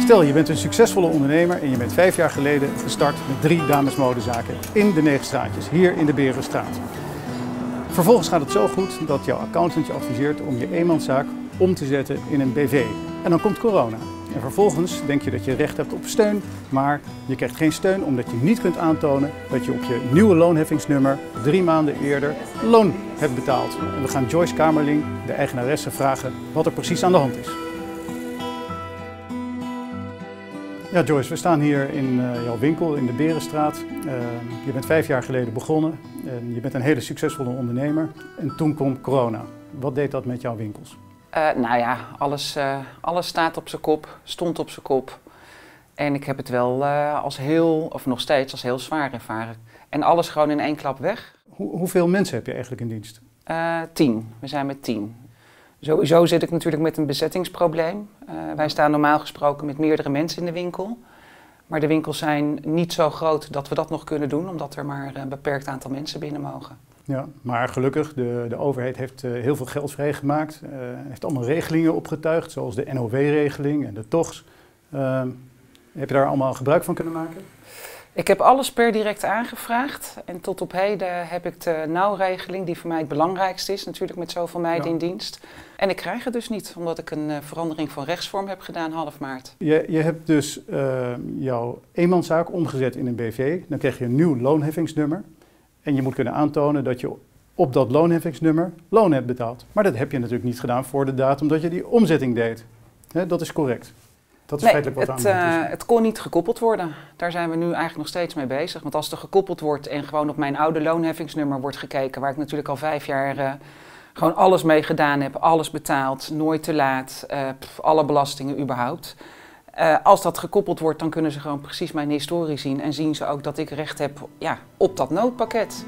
Stel, je bent een succesvolle ondernemer en je bent 5 jaar geleden gestart met 3 damesmodezaken in de 9 straatjes, hier in de Berenstraat. Vervolgens gaat het zo goed dat jouw accountant je adviseert om je eenmanszaak om te zetten in een BV. En dan komt corona. En vervolgens denk je dat je recht hebt op steun, maar je krijgt geen steun omdat je niet kunt aantonen dat je op je nieuwe loonheffingsnummer 3 maanden eerder loon hebt betaald. En we gaan Joyce Kamerling, de eigenaresse, vragen wat er precies aan de hand is. Ja, Joyce, we staan hier in jouw winkel in de Berenstraat. Je bent 5 jaar geleden begonnen en je bent een hele succesvolle ondernemer. En toen kwam corona. Wat deed dat met jouw winkels? Nou ja, alles staat op zijn kop, stond op zijn kop. En ik heb het wel nog steeds als heel zwaar ervaren. En alles gewoon in één klap weg. Hoeveel mensen heb je eigenlijk in dienst? 10. We zijn met 10. Sowieso zit ik natuurlijk met een bezettingsprobleem. Wij staan normaal gesproken met meerdere mensen in de winkel. Maar de winkels zijn niet zo groot dat we dat nog kunnen doen, omdat er maar een beperkt aantal mensen binnen mogen. Ja, maar gelukkig, de overheid heeft heel veel geld vrijgemaakt. Heeft allemaal regelingen opgetuigd, zoals de NOW-regeling en de TOGS. Heb je daar allemaal gebruik van kunnen maken? Ik heb alles per direct aangevraagd en tot op heden heb ik de nauwregeling, die voor mij het belangrijkste is, natuurlijk met zoveel meiden in dienst. En ik krijg het dus niet, omdat ik een verandering van rechtsvorm heb gedaan half maart. Je hebt dus jouw eenmanszaak omgezet in een BV, dan krijg je een nieuw loonheffingsnummer. En je moet kunnen aantonen dat je op dat loonheffingsnummer loon hebt betaald. Maar dat heb je natuurlijk niet gedaan voor de datum dat je die omzetting deed. Dat is correct. Dat is feitelijk wat het kon niet gekoppeld worden. Daar zijn we nu eigenlijk nog steeds mee bezig. Want als er gekoppeld wordt en gewoon op mijn oude loonheffingsnummer wordt gekeken, waar ik natuurlijk al 5 jaar gewoon alles mee gedaan heb, alles betaald, nooit te laat, alle belastingen überhaupt. Als dat gekoppeld wordt, dan kunnen ze gewoon precies mijn historie zien en zien ze ook dat ik recht heb op dat noodpakket.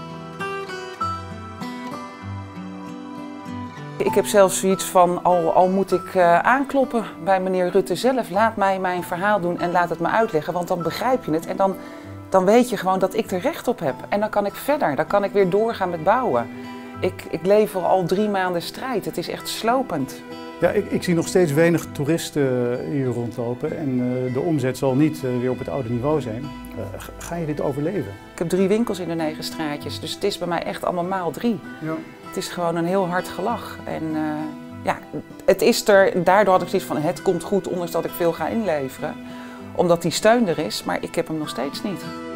Ik heb zelfs zoiets van, al moet ik aankloppen bij meneer Rutte zelf, laat mij mijn verhaal doen en laat het me uitleggen, want dan begrijp je het en dan weet je gewoon dat ik er recht op heb. En dan kan ik verder, dan kan ik weer doorgaan met bouwen. Ik lever al 3 maanden strijd, het is echt slopend. Ja, ik zie nog steeds weinig toeristen hier rondlopen en de omzet zal niet weer op het oude niveau zijn. Ga je dit overleven? Ik heb 3 winkels in de 9 straatjes, dus het is bij mij echt allemaal maal 3. Ja. Het is gewoon een heel hard gelach. En het is er, daardoor had ik zoiets van, het komt goed, ondanks dat ik veel ga inleveren. Omdat die steun er is, maar ik heb hem nog steeds niet.